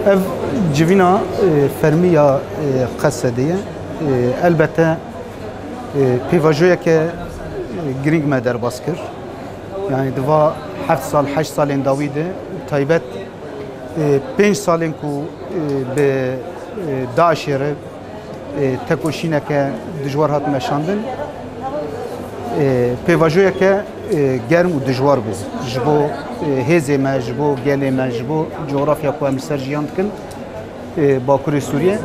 ev civina fermiya qesediye elbette pêvajoyeke giring me derbas kir. Yani diva 7 sal 8 salên dawî de taybet 5 salên ku bi Daişê re tekoşîneke dijwar hat meşandin pêvajoyeke germ û dijwar bû ji bo hêzê me, ji bo gelê me, ji bo coğrafya ku em ser jiyan dikin Bakurê Sûriye.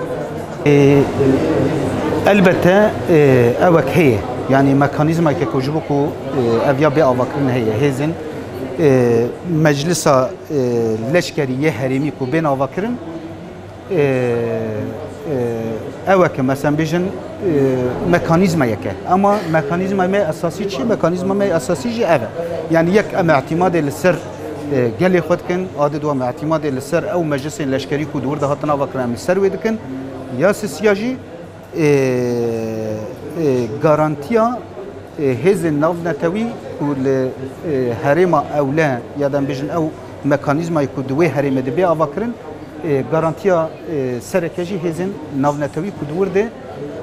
Elbette evek heye yani mekanizmayeke ku ji bo ku ev ya bê avakirin heye hêzin meclisa leşkerî yê herêmî ku bên avakirin eveke mesela bêjin mekanizmayeke ama mekanizma me esasî çi mekanizma me esasî jî ev e yani yek em ihtimadê li ser gelê xwe dikin adê dua em ihtimadê li ser ew meclisên leşkerî ku dûr de hatin avakirin em li ser wê dikin ya sisiya jî garantiya hêzên navnetewî ku li herêma ewle ya dem bêjin ew mekanizmayê ku di wê herêmê de bê avakirin garantiya sereke jî hêzên navnetewî ku dûr de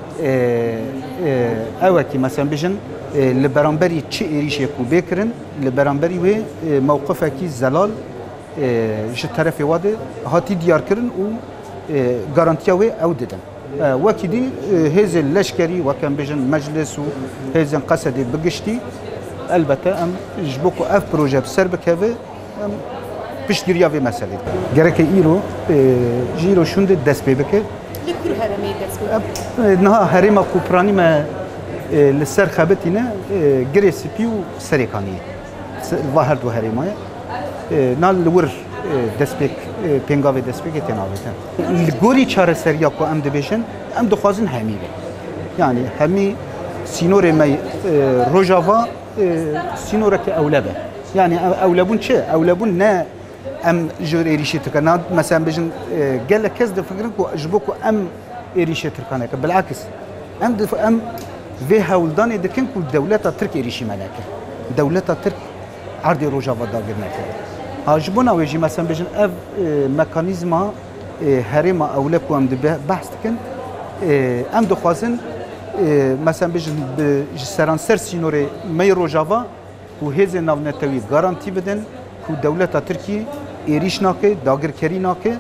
evekî mesela bêjin li beramberî çi êrişê ku bêkirin li beramberî wê mewqifekî zelal ji terefê wa de hatî diyarkirin û garantiya wê ew didin. Wekî dî hêzên leşkerî wek em bêjin meclis û hêzên qesedê bigiştî elbette em ji bo ku ev proje bi ser bikeve em piştgiriya vê meselê. Gereke îro ji îro şûn de dest pê bike. Li kur herêmê dest pê? Niha herêma ku piranî me li ser xebitîne girê spî û serê kaniyê. Va her du herêmaya. Nal li wir destpêk pêngavê destpêkê tên avêtin. Li gorî çareseriya ku em dibêjin em dixwazin hemî be. Yani hemî sînorê me rojava sînoreke ewle be. Yani ewlebûn çi? Ewlebûn ne em ji êrişê Tirkiye mesela bêjin gelek kes difikirin ku ji bo ku em êrişê Tirkaneke bilakis em vê hewldanê dikin ku dewleta Tirk êrişî me neke. Dewleta Tirk erdê rojava dagir neke. Ha ji bona wê jî mesela bêjin ev mekanîzma herêma ewle ku em dibe behs dikin em dixwazin mesela bêjin ji seranser sînorê me rojava ku hêzên navnetewî garantî bidin ku dewleta Tirkî êrîş nake, dagirkerî nake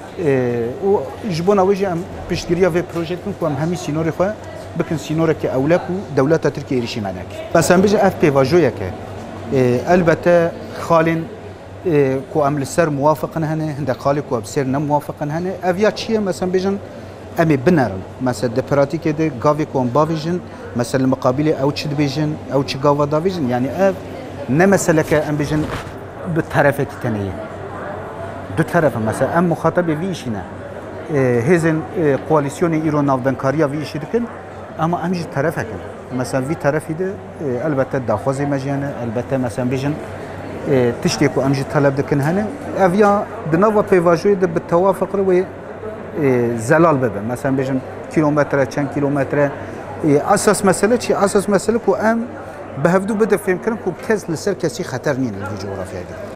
û ji bona wê jî em piştgiriya vê proje dikin ku em hemî sînorê xwe bikin sînorekî ewle ku dewleta Tirkî êrîşî me neke. Mesela bêjin ev pêvajoyeke elbette xalên ku em li ser muwafiqin hene hindek xalê ku em ser nemuwafiqin hene ev ya çi ye mesela bêjin em ê binerin. Mesela di pratikê de gavê ku em bavêjin mesela li miqabilê ew çi dibêjin ew çi gava davêjin yani ev ne meseleke em bêjin bi terefekî tenê du terefe mesela em muxatabê vî işî ne hêzên koalîsyonê îro navbenkariya vî işî dikin ama em jî terefekin. Mesela vî terefî de elbette daxwazê me jî hene elbette mesela bêjin tiştê ku em jî taleb dikin hene ev ya di nava pêvajoyê de bi tewafukre wê zelal bibe. Mesela bêjin kilometre çend kilometre esas mesele çi? Esas mesele ku em bi hevdû bide fêmkirin ku kes li ser kesî xeter nîne li vî coğrafyayê de.